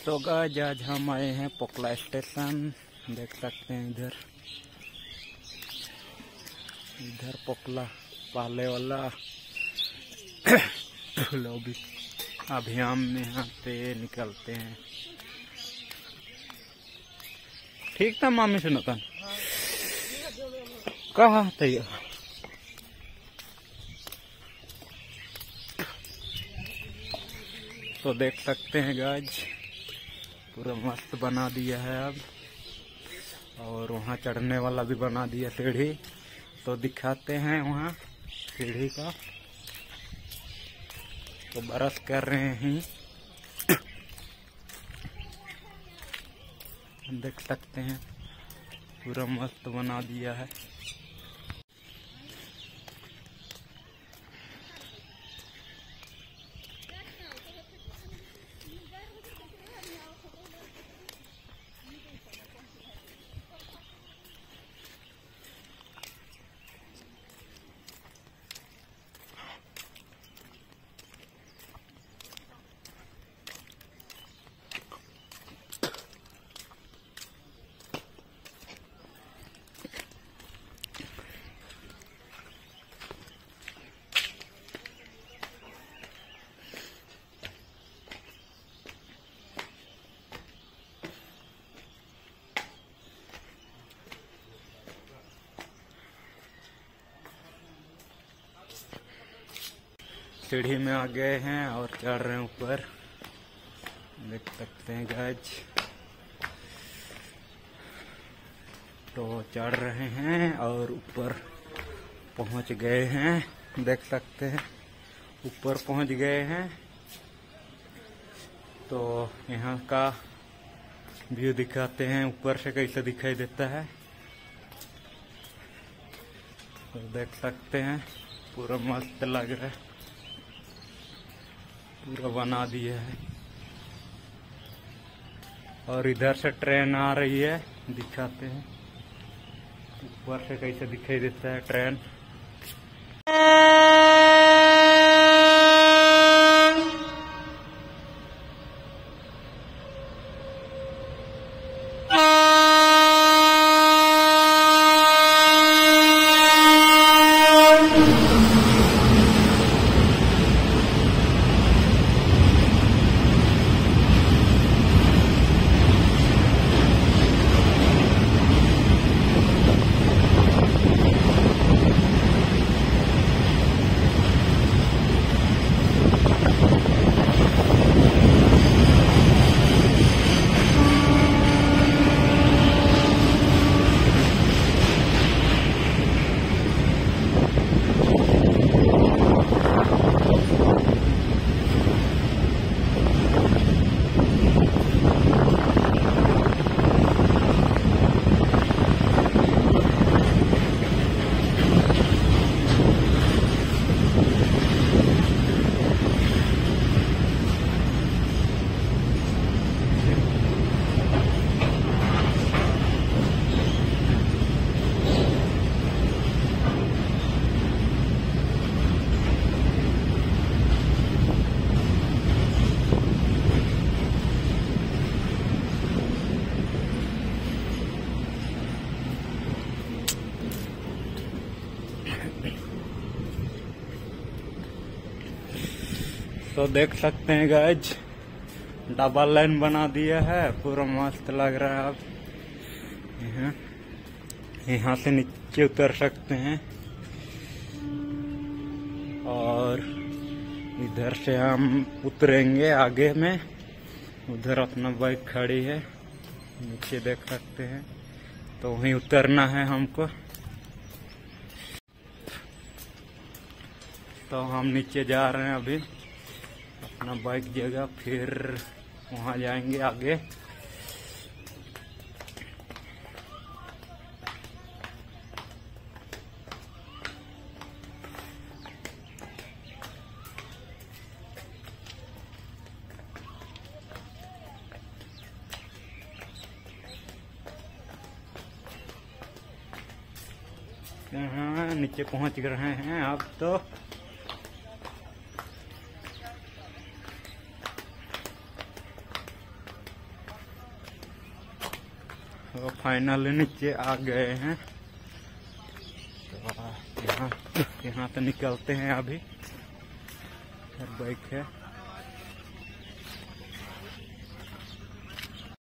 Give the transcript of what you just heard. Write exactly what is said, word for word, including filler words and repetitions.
तो गाइस आज हम आए हैं पोखला स्टेशन। देख सकते हैं इधर इधर पोखला पाले वाला लोग भी अभियान में यहाँ से निकलते हैं। ठीक था मामी सुनतन कहाँ थे तो देख सकते हैं गाइस पूरा मस्त बना दिया है अब, और वहाँ चढ़ने वाला भी बना दिया सीढ़ी। तो दिखाते हैं वहाँ सीढ़ी का, तो बरस कर रहे हैं देख सकते हैं पूरा मस्त बना दिया है। सीढ़ी में आ गए हैं और चढ़ रहे हैं ऊपर, देख सकते हैं गाइस। तो चढ़ रहे हैं और ऊपर पहुंच गए हैं, देख सकते हैं ऊपर पहुंच गए हैं। तो यहाँ का व्यू दिखाते हैं ऊपर से कैसे दिखाई देता है। तो देख सकते हैं पूरा मस्त लग रहा है, पूरा बना दिया है। और इधर से ट्रेन आ रही है, दिखाते हैं ऊपर से कैसे दिखाई देता है ट्रेन। तो देख सकते हैं गाइस डबल लाइन बना दिया है, पूरा मस्त लग रहा है। अब यहाँ यहाँ से नीचे उतर सकते हैं और इधर से हम उतरेंगे आगे में। उधर अपना बाइक खड़ी है, नीचे देख सकते हैं। तो वहीं उतरना है हमको। तो हम नीचे जा रहे हैं अभी अपना बाइक जगह, फिर वहां जाएंगे आगे। यहाँ नीचे पहुंच रहे हैं अब। तो तो फाइनली नीचे आ गए हैं। तो यहाँ यहाँ तो निकलते हैं अभी। बाइक है।